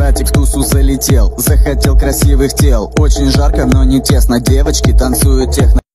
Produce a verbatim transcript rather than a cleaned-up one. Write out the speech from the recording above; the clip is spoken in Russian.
братик в тусу залетел, захотел красивых тел. Очень жарко, но не тесно, девочки танцуют техно.